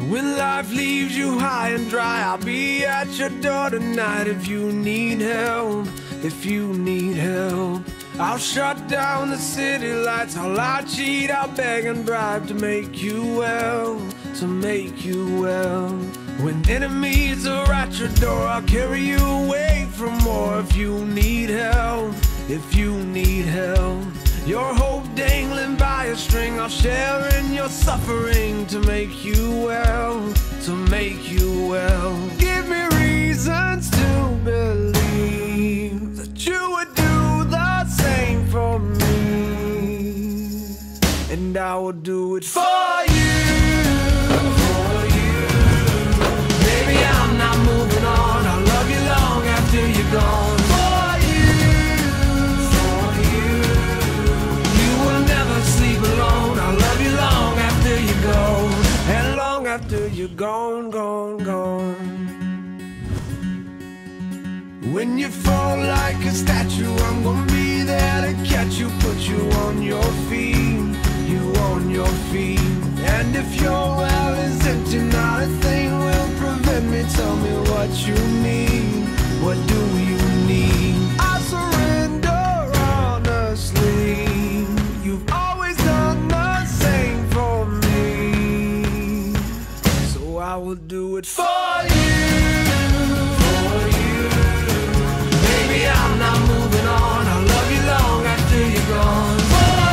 When life leaves you high and dry, I'll be at your door tonight. If you need help, if you need help, I'll shut down the city lights. I'll cheat, I'll beg and bribe to make you well, to make you well. When enemies are at your door, I'll carry you away from more. If you need help, if you need help, your hope dangling by a string, I'll share in your suffering to make you well, to make you well. Give me reasons to believe that you would do the same for me, and I will do it for you. For you. Baby, I'm not moving on. I'll love you long after you're gone. After you're gone, gone, gone. When you fall like a statue, I'm gonna be there to catch you, put you on your feet, you on your feet. And if your well is empty, not a thing will prevent me. Tell me what you need, what do you need? I surrender honestly. You've always done the same for me, I will do it for you, for you. Baby, I'm not moving on. I'll love you long after you're gone. For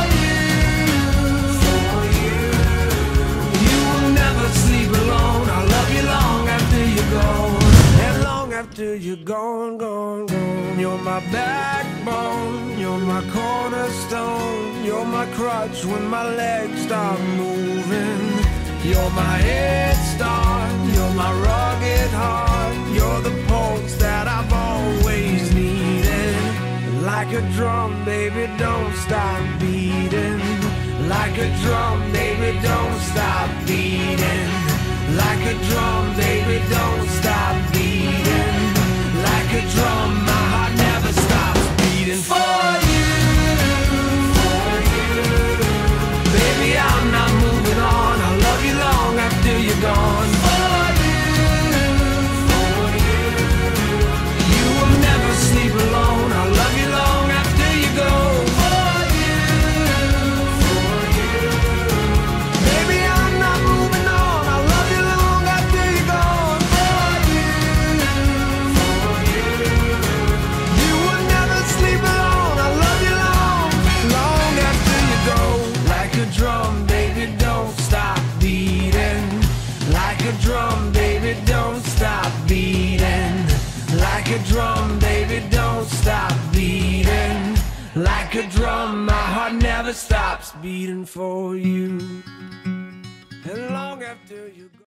you. You will never sleep alone. I'll love you long after you're gone, and long after you're gone, gone, gone. You're my backbone, you're my cornerstone, you're my crutch when my legs stop moving. You're my head start, you're my rugged heart, you're the pulse that I've always needed. Like a drum, baby, don't stop beating. Like a drum, baby, don't stop beating. Like a drum, baby, don't stop beating. Like a drum, my heart never stops beating. For you, for you. Baby, I'm not moving on. I'll love you long after you're gone. For you, you will never sleep alone. I'll love you long after you go. For you, baby, I'm not moving on. I'll love you long after you're gone. For you, you will never sleep alone. I'll love you long, long after you go. Like a drum, baby, don't stop beating. Like a drum, baby, don't stop beating. Like a drum, baby, don't stop beating. Like a drum, my heart never stops beating for you. And long after you go.